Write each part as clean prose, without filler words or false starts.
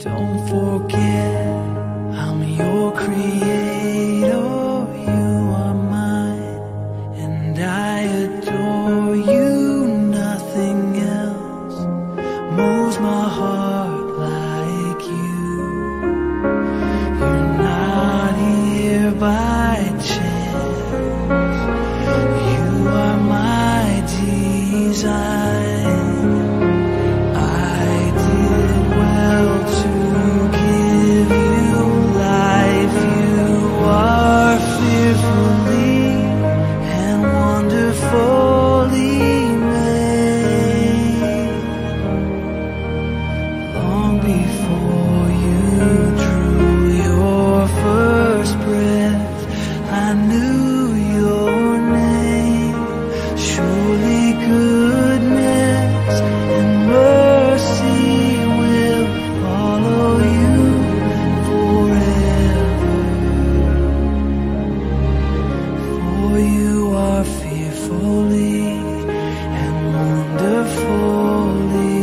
Don't forget, I'm your creator, you are mine, and I adore you. Nothing else moves my heart like you. You're not here by chance, you are my design. I did well to give you life. You are fearfully and wonderfully made. Long before you drew your first breath, I knew your name. Surely goodness and mercy will follow you forever. For you are fearfully and wonderfully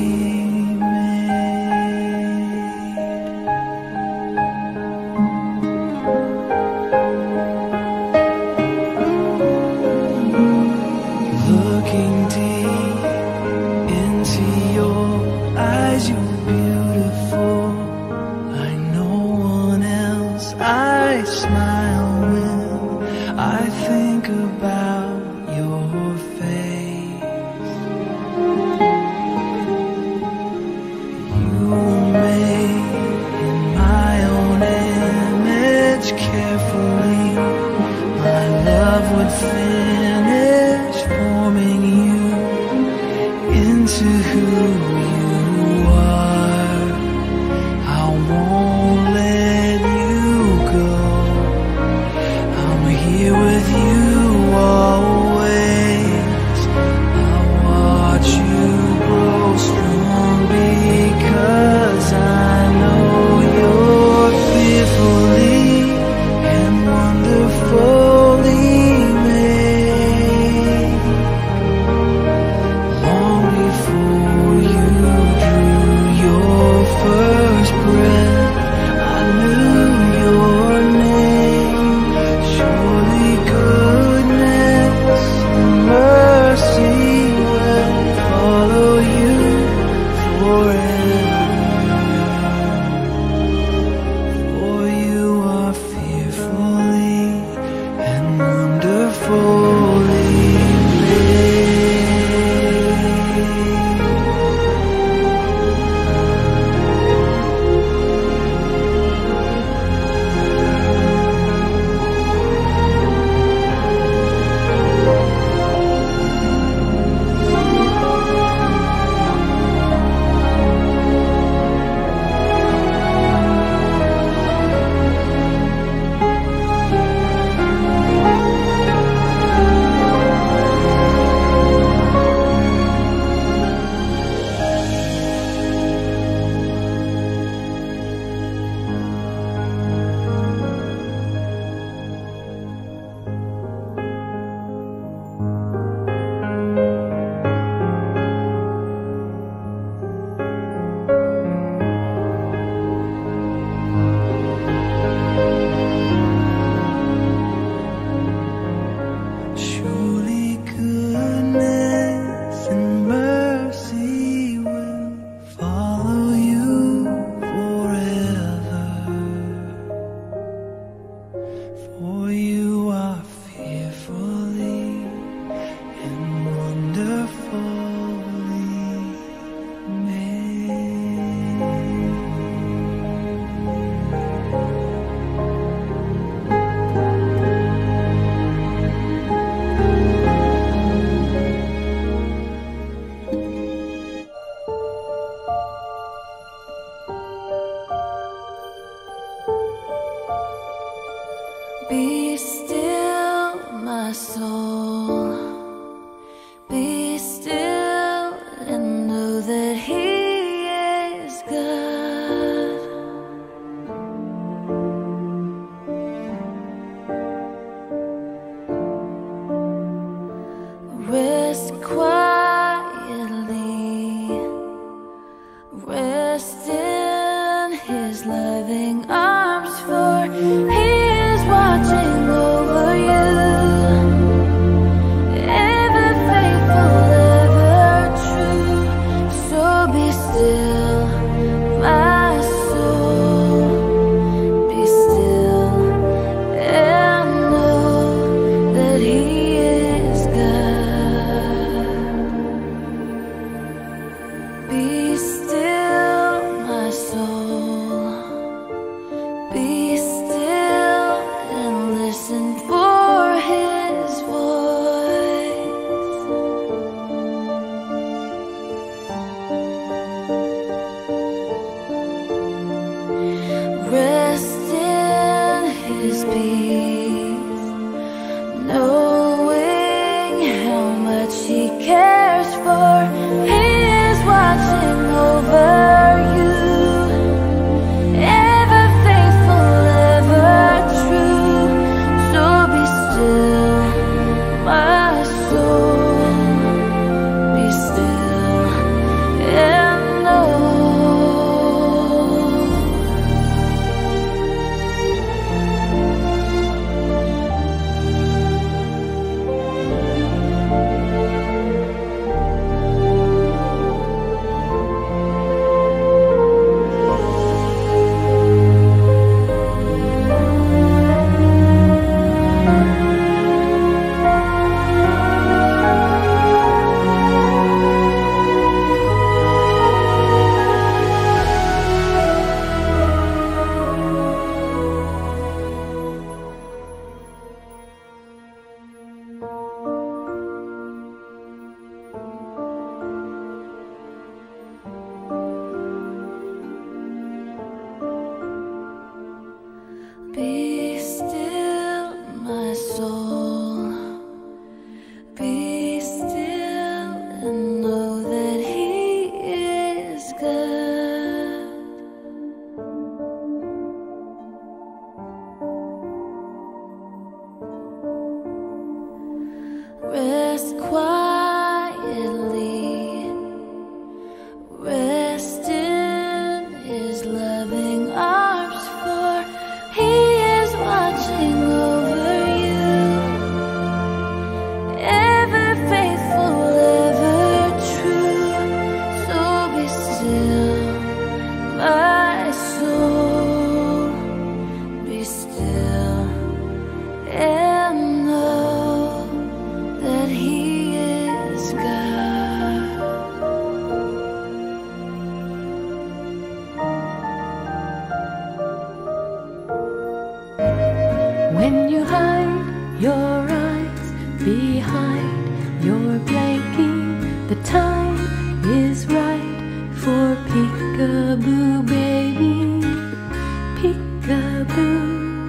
looking deep into your eyes, you're beautiful like no one else. I smile when I think about your face. You were made in my own image carefully. My love would finish forming you into who you are. I won't let you go. I'm here with you always. I watch you grow strong because I know you're fearfully and wonderfully made. Long before you Be still, my soul. Be still and listen for His voice. Rest in His peace, knowing how much He cares for. He is watching over you, ever faithful, ever true. So be still, my soul. Be still and know. Be still, my soul. Be still and know that He is good. Rest quietly. Rest in His loving arms, for He is watching over you, ever faithful, ever true. So be still, my soul. Be still and know that He is God. When you hide your eyes behind your blankie, the time is right for peekaboo, baby. Peekaboo,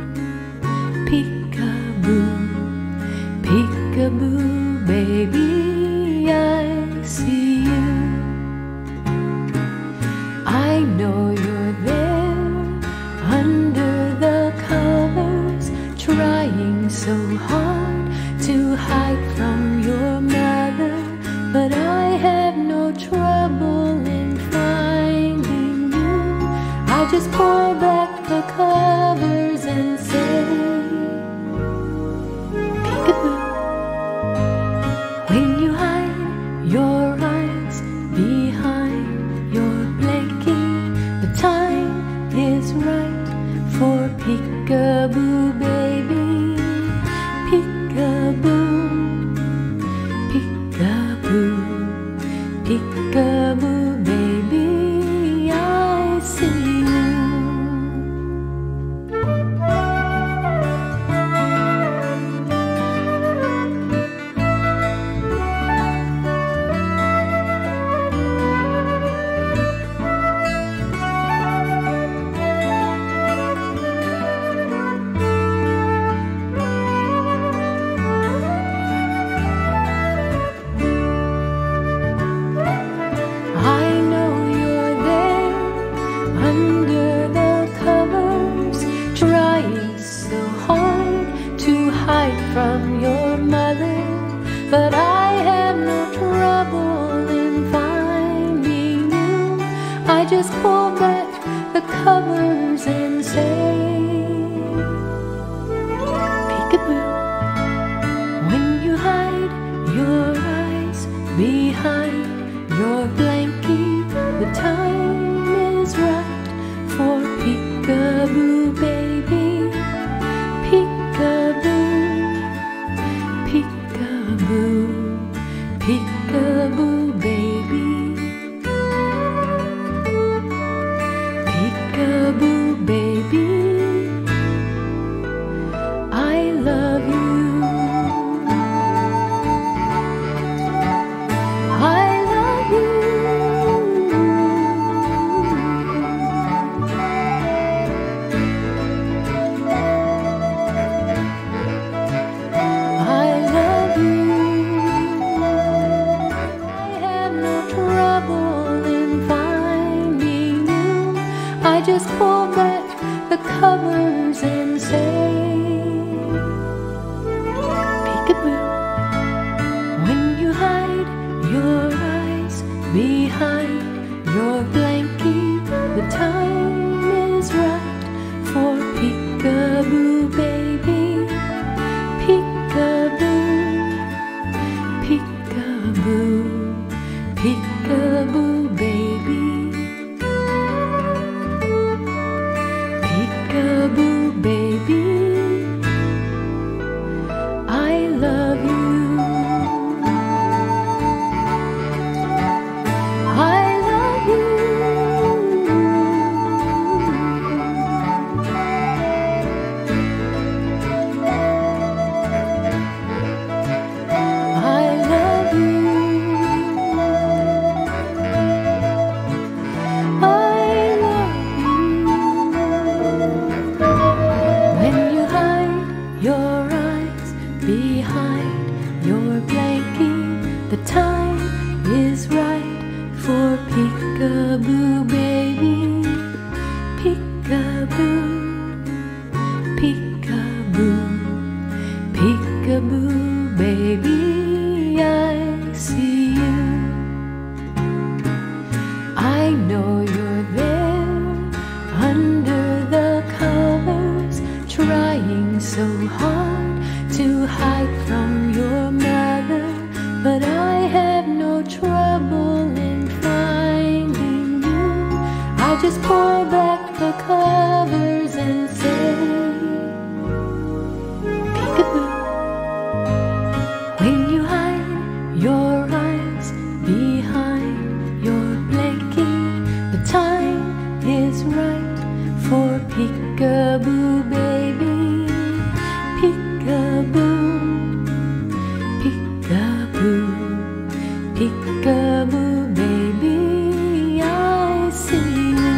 peekaboo, peekaboo, baby. I see you. I know you're there under the covers, trying so hard to hide from your mother, but I have no trouble in finding you. I just pull back the covers and say, peekaboo. When you hide your eyes behind your blankie, the time is right for peekaboo, baby. Peekaboo, peekaboo, peekaboo, baby. I see you. From your mother, but I have no trouble in finding you. I just pull back the covers and say, peekaboo. When you hide your eyes behind your blankie, the time is right for peekaboo, baby. Peekaboo, peekaboo, peekaboo, baby. just pull back the covers and say, peekaboo. When you hide your eyes behind your blankie, the time is right for peekaboo, baby. Peekaboo, peekaboo, peekaboo, baby. Peekaboo, baby, I love you. I love you. I love you. I love you. When you hide your eyes behind your blankie, the time is right for peekaboo, baby. Peekaboo, peekaboo, peekaboo, baby, I see you. I know you're there under the covers, trying so hard to hide from your mother, but I have no trouble in finding you. I just pull back the covers and say, peekaboo. When you hide your eyes behind your blankie, the time is right for peekaboo, baby. Peekaboo, peekaboo, peekaboo, baby, I see you.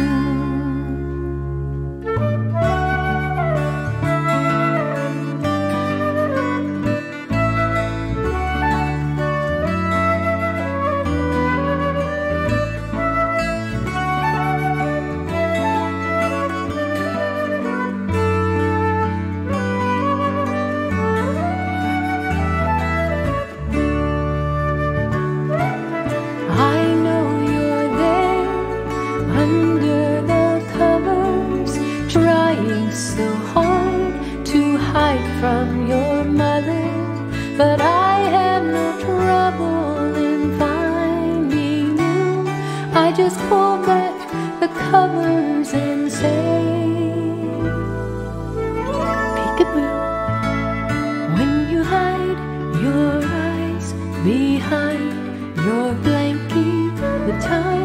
I know you're there under the covers, trying so hard to hide from your mother, but I have no trouble in finding you. I just pull back the covers and say, peekaboo. When you hide your eyes behind your blankie, the time